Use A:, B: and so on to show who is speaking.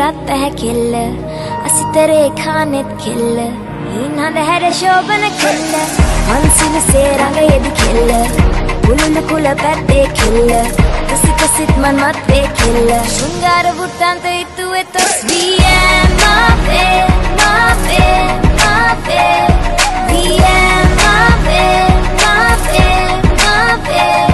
A: ගත්ත හැකිල්ල අසිතරේ කානෙත් කෙල්ල හින්හඳ හැර ශෝභන කෙල්ල මන්සිලසේ රඟයෙදි කෙල්ල උළුළු කුල පැත්තේ කෙල්ල කසිකසිත් මන්මත්වේ කෙල්ල ශෘංගාර වෘත්තාන්ත ඉතුවේ තොස් වියෑ මාපේ මාපේ මාපේ වියෑ මාපේ මාපේ මාපේ